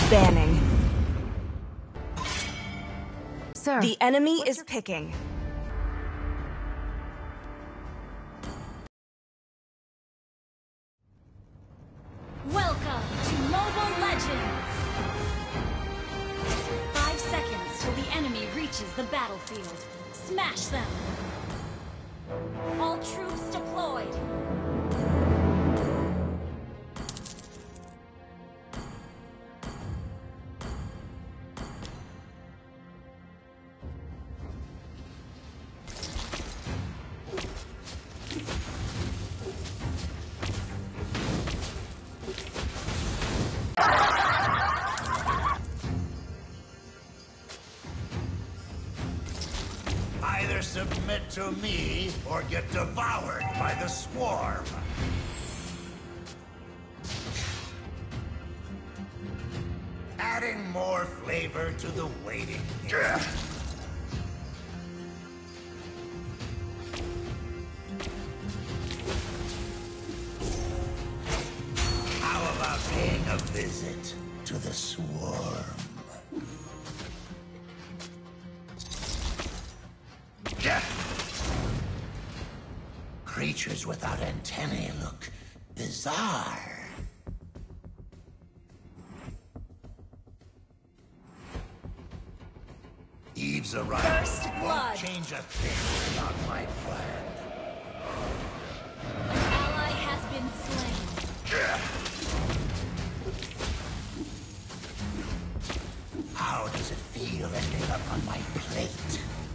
Banning. Sir. The enemy is picking. Welcome to Mobile Legends! 5 seconds till the enemy reaches the battlefield. Smash them! All troops deployed! Either submit to me or get devoured by the swarm. Adding more flavor to the waiting game. How about paying a visit to the swarm? Creatures without antennae look bizarre. Eve's arrival First blood. won't change a thing on my plan. An ally has been slain. How does it feel ending up on my plate?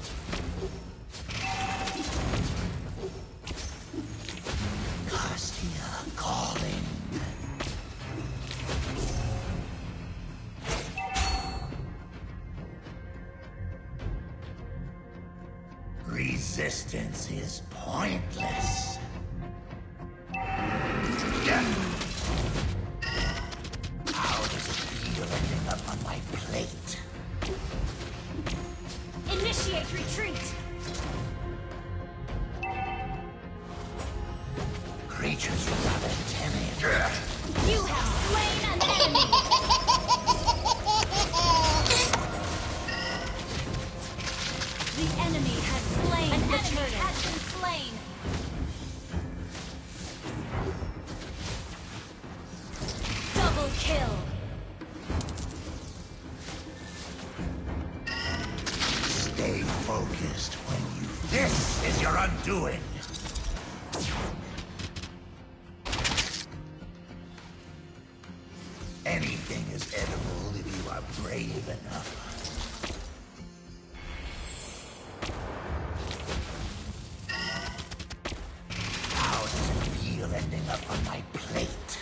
Calling. Resistance is pointless. How does it feel ending up on my plate? Initiate retreat! Creatures without antennae. You have slain an enemy! The enemy has slain the turret. Has been slain. Double kill. Stay focused when you... This is your undoing! Anything is edible if you are brave enough. How does it feel ending up on my plate?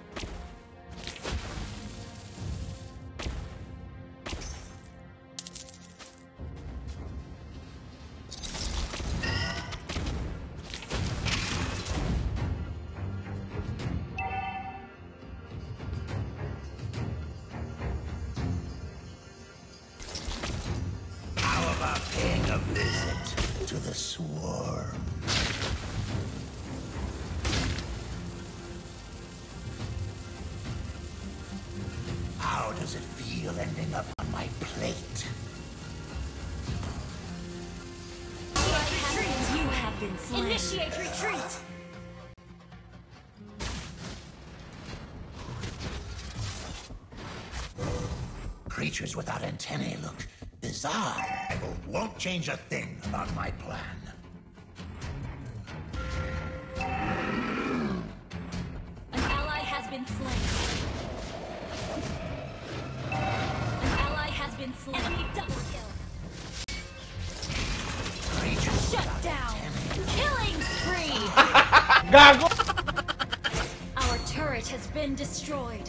Paying a visit to the swarm. How does it feel ending up on my plate? You have been slain. Initiate retreat! Creatures without antennae look bizarre. Won't change a thing about my plan. An ally has been slain. An ally has been slain. Enemy double kill. Creatures Shut without down. antennae. Killing spree. Gago! Our turret has been destroyed.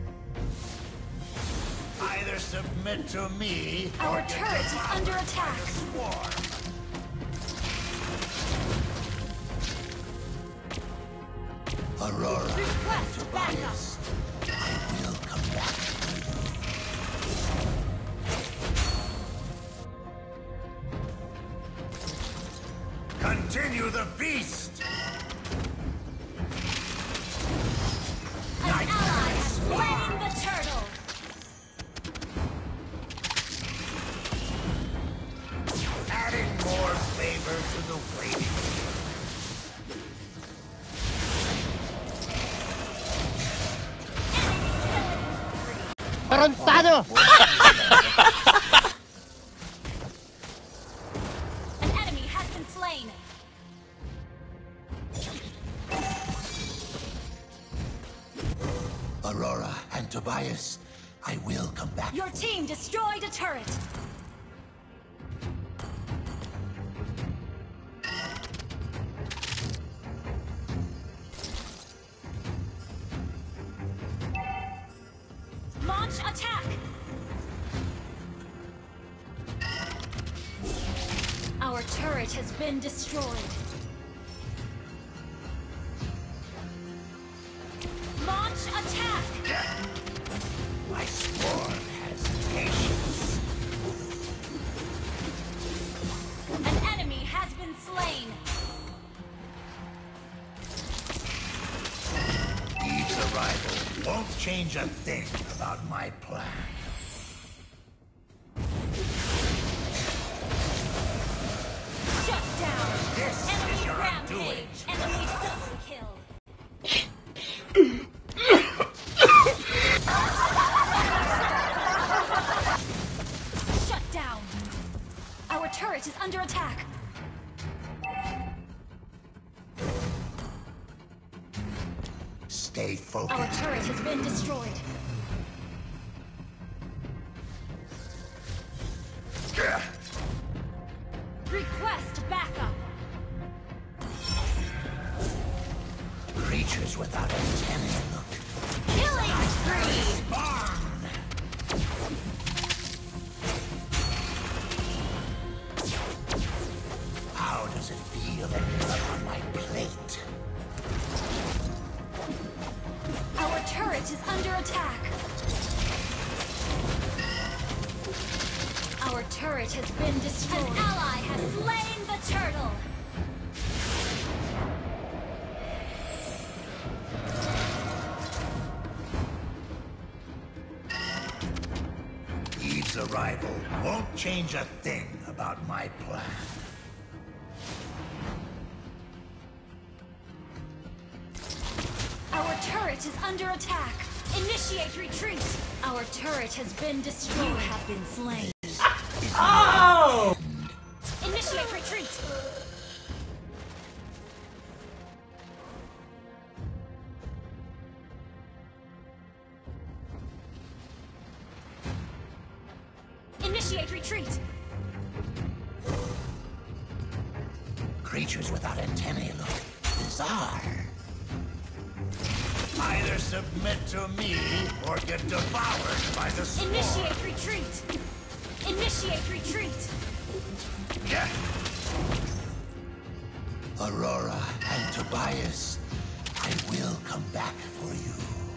Either submit to me Our or get turret is devoured under by attack. the swarm. Aurora. Request backup. I will come back to you. Continue the feast! An ally has slain the turtle. Tarantado! An enemy has been slain. Aurora and Tobias, I will come back. Your team destroyed a turret. Launch attack. Our turret has been destroyed. Launch attack. My swarm has patience. An enemy has been slain. Eve's arrival won't change a thing about my plan. Shut down. This Enemy is your rampage. undoing. Enemy double kill. Shut down. Our turret is under attack. Stay Our focused. turret has been destroyed. Request backup. Creatures without antennae look. Killing spree. Barn! How does it feel ending up on my plate? Our turret is under attack. Our turret has been destroyed. An ally has slain the turtle. Eve's arrival won't change a thing about my plan. Our turret is under attack. Initiate retreat. Our turret has been destroyed. You have been slain. Oh! Initiate retreat. Initiate retreat. Creatures without antennae look bizarre. Either submit to me or get devoured by the swarm. Initiate retreat. Initiate retreat. Yeah. Aurora and Tobias, I will come back for you.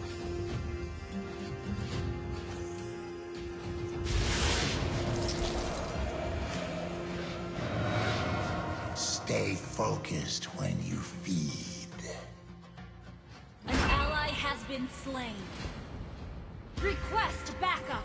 Stay focused when you feed. An ally has been slain. Request backup.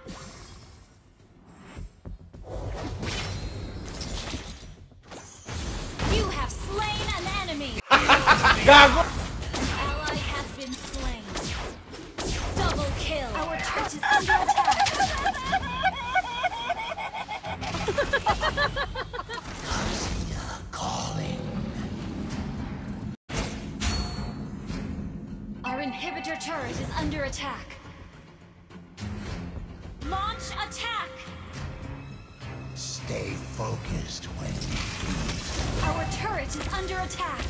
You have slain an enemy. Gago! An ally has been slain. Double kill. Our turret is under attack. Garcia calling. Our inhibitor turret is under attack. Launch attack. Stay focused when you feed. Our turret is under attack.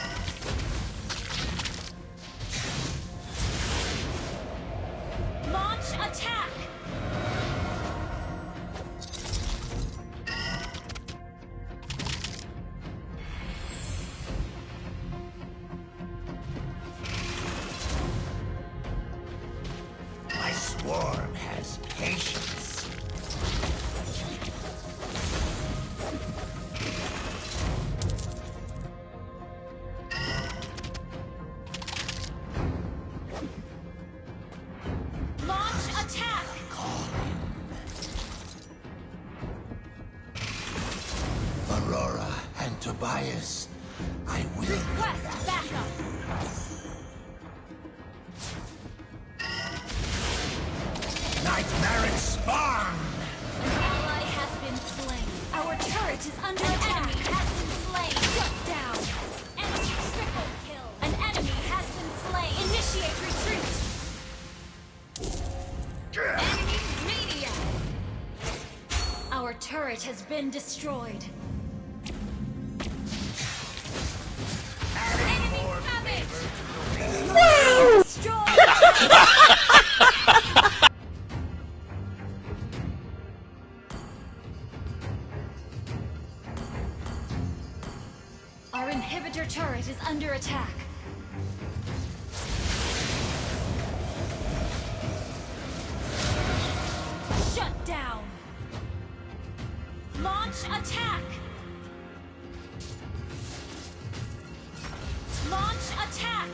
Launch attack. My swarm has patience. Launch attack. Calling. Aurora and Tobias, I will. Request backup. Nightmare spawn! An ally has been slain. Our turret is under attack. An enemy has been slain. Shut down. Enemy triple kill. An enemy has been slain. Initiate retreat. Enemy mania. Our turret has been destroyed. Enemy coming. Destroyed. Our inhibitor turret is under attack. Shut down. Launch attack. Launch attack.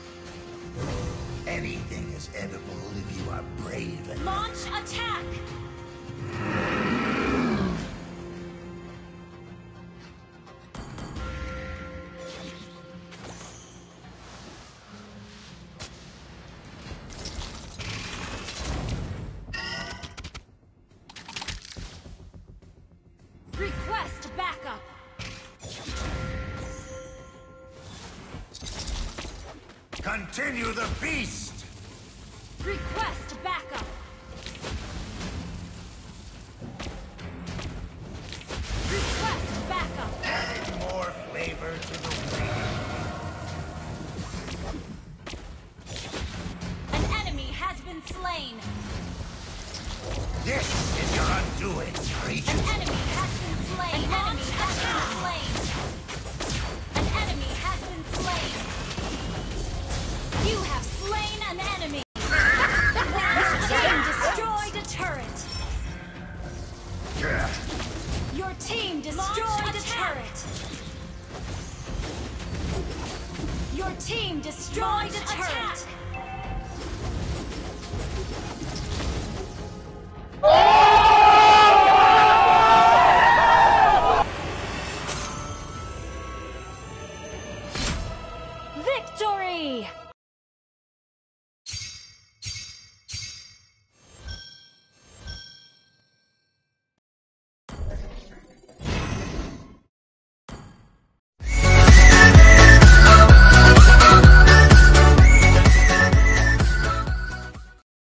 Anything is edible if you are brave enough. Launch attack. Request backup. Continue the feast! Request backup. Request backup. Adding more flavor to the waiting. An enemy has been slain. This is your undoing, An creatures. enemy has been slain. An enemy has been slain.